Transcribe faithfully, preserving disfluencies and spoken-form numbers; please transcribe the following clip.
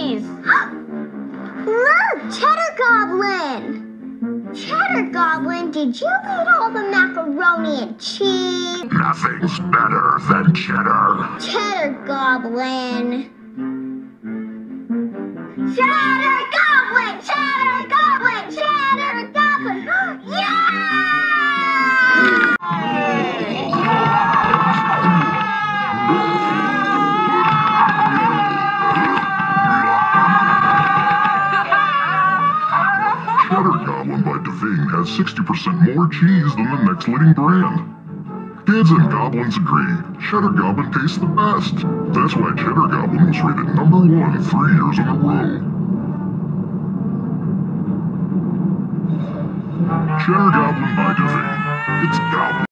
cheese! Look, Cheddar Goblin! Cheddar Goblin, did you eat all the macaroni and cheese? Nothing's better than cheddar. Cheddar Goblin. Cheddar Goblin! Cheddar Goblin! Cheddar Goblin! Yeah! Cheddar Goblin by Devine has sixty percent more cheese than the next leading brand. Kids and goblins agree, Cheddar Goblin tastes the best. That's why Cheddar Goblin was rated number one three years in a row. Cheddar Goblin by Devine. It's Goblin.